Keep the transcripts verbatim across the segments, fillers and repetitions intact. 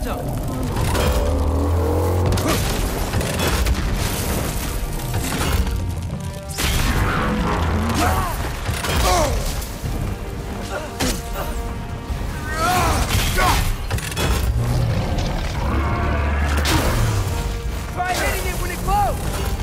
him! Try hitting it when it glows!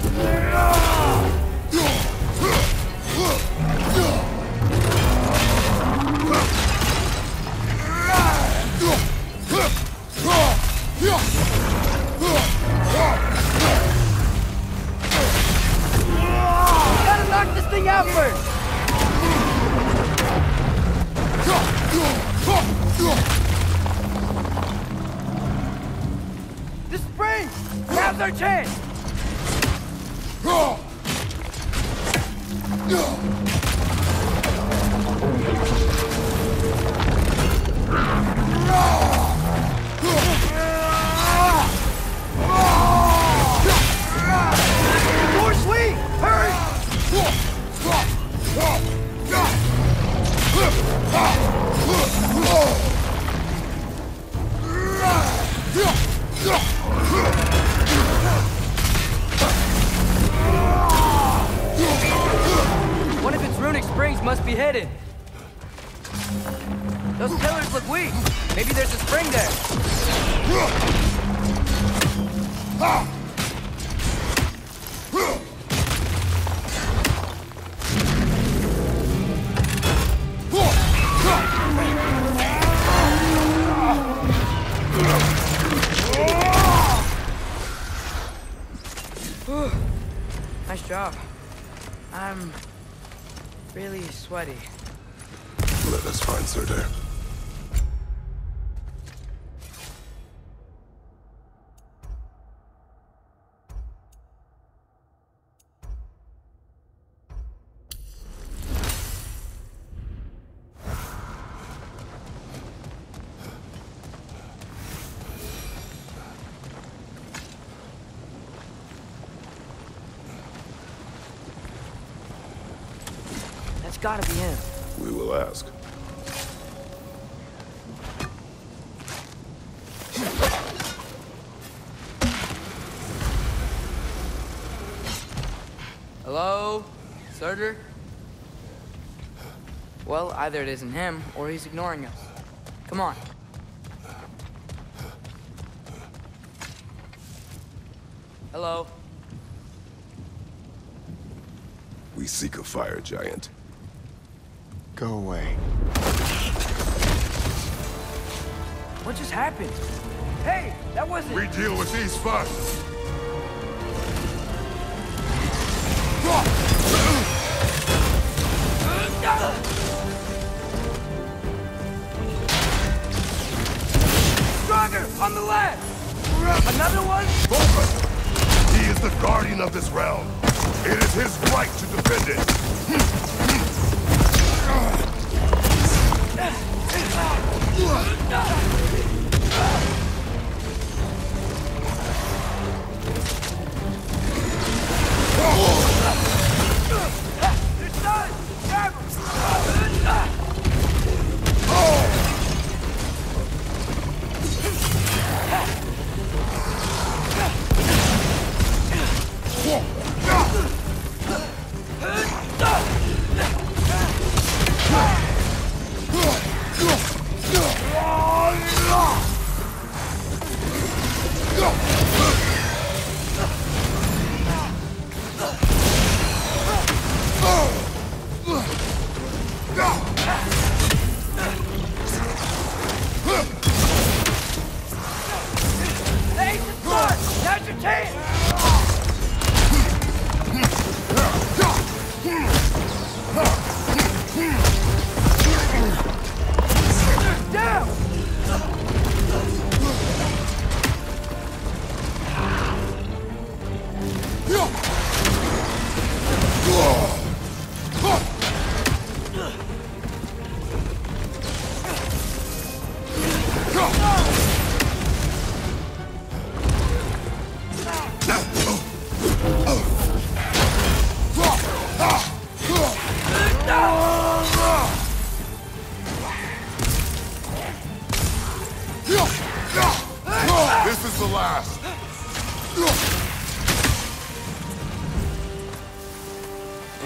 Gotta knock this thing out first! The spring! Now's our chance! More sweet! Hurry! One of its runic springs must be hidden. Those pillars look weak. Maybe there's a spring there. Nice job. I'm really sweaty. Let us find Surtr. That's gotta be him. We will ask. Hello? Surtr? Well, either it isn't him, or he's ignoring us. Come on. Hello? We seek a fire giant. Go away. What just happened? Hey, that wasn't... We deal with these first! Stronger! On the left! Another one? Focus! He is the guardian of this realm. It is his right to defend it. They're done! Grab him!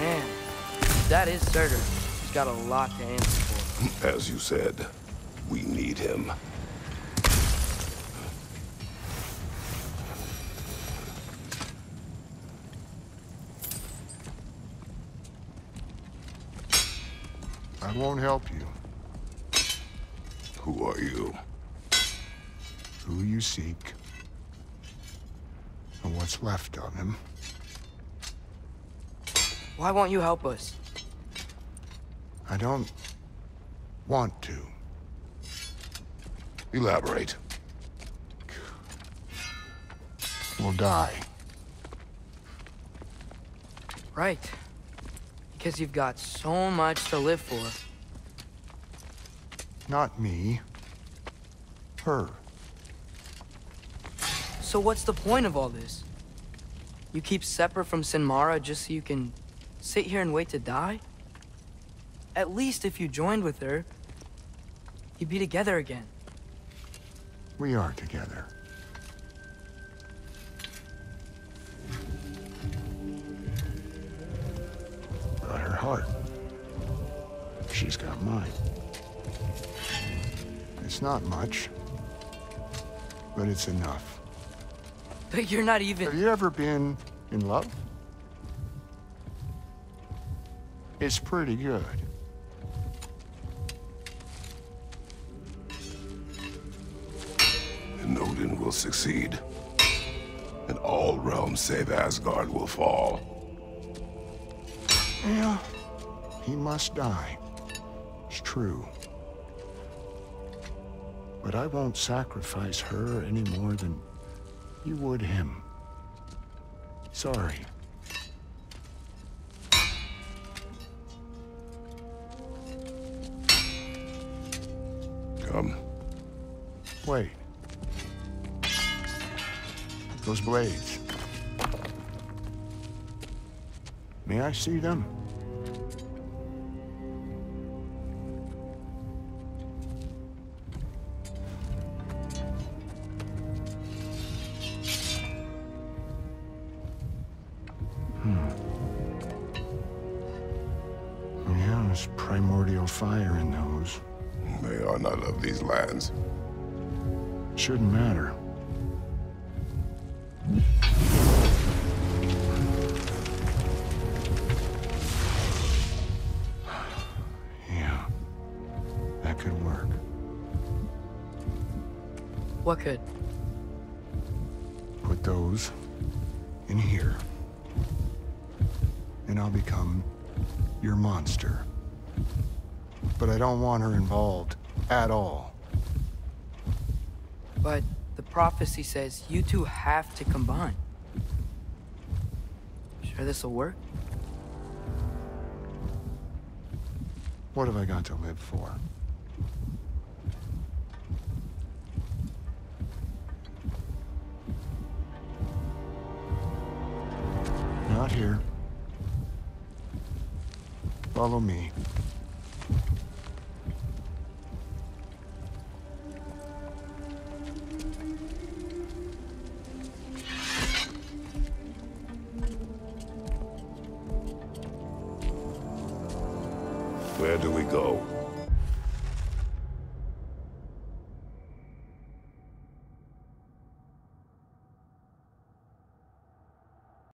Man, that is Surtr. He's got a lot to answer for. As you said, we need him. I won't help you. Who are you? Who you seek, and what's left of him. Why won't you help us? I don't want to. Elaborate. We'll die. Right. Because you've got so much to live for. Not me. Her. So what's the point of all this? You keep separate from Sinmara just so you can sit here and wait to die? At least if you joined with her, you'd be together again. We are together. Got her heart. She's got mine. It's not much, but it's enough. But you're not even... Have you ever been in love? It's pretty good. And Odin will succeed. And all realms save Asgard will fall. Yeah, he must die. It's true. But I won't sacrifice her any more than you would him. Sorry. Come. Wait. Those blades. May I see them? Hmm. Yeah, there's primordial fire in those. They are not of these lands. Shouldn't matter. Yeah, that could work. What could? Put those in here, and I'll become your monster. But I don't want her involved at all. But the prophecy says you two have to combine. Sure this'll work? What have I got to live for? Not here. Follow me. Where do we go?